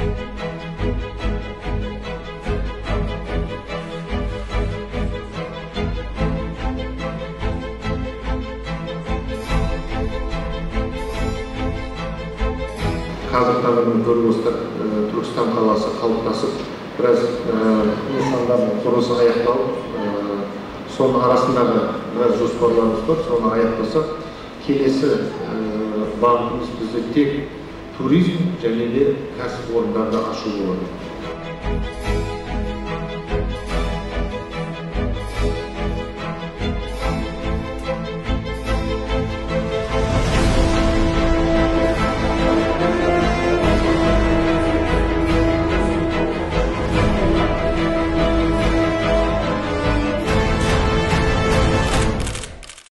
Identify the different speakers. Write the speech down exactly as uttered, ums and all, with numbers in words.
Speaker 1: Қазір таңда көріп отырсыздар, Түркістан қаласы қалыптасып, біраз нысандардың құрылысы аяқталып, соның арасындағы біраз жоспарларымыз бар. Соны аяқтасақ, келесі бағытымыз бізде тек туризм және де кәсіпорындарды ашу болады.